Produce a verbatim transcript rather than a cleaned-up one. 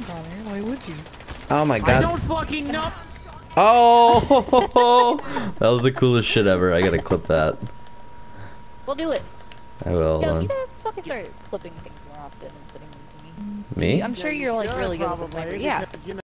Connor. Why would you? Oh my god. I don't fucking know. Oh, that was the coolest shit ever. I gotta clip that. We'll do it. I will. Yo, Um, you gotta fucking start clipping things more often and sending them to me. me? I'm sure Yeah, you you're like should, really good with the sniper. probably, Yeah. because, you know,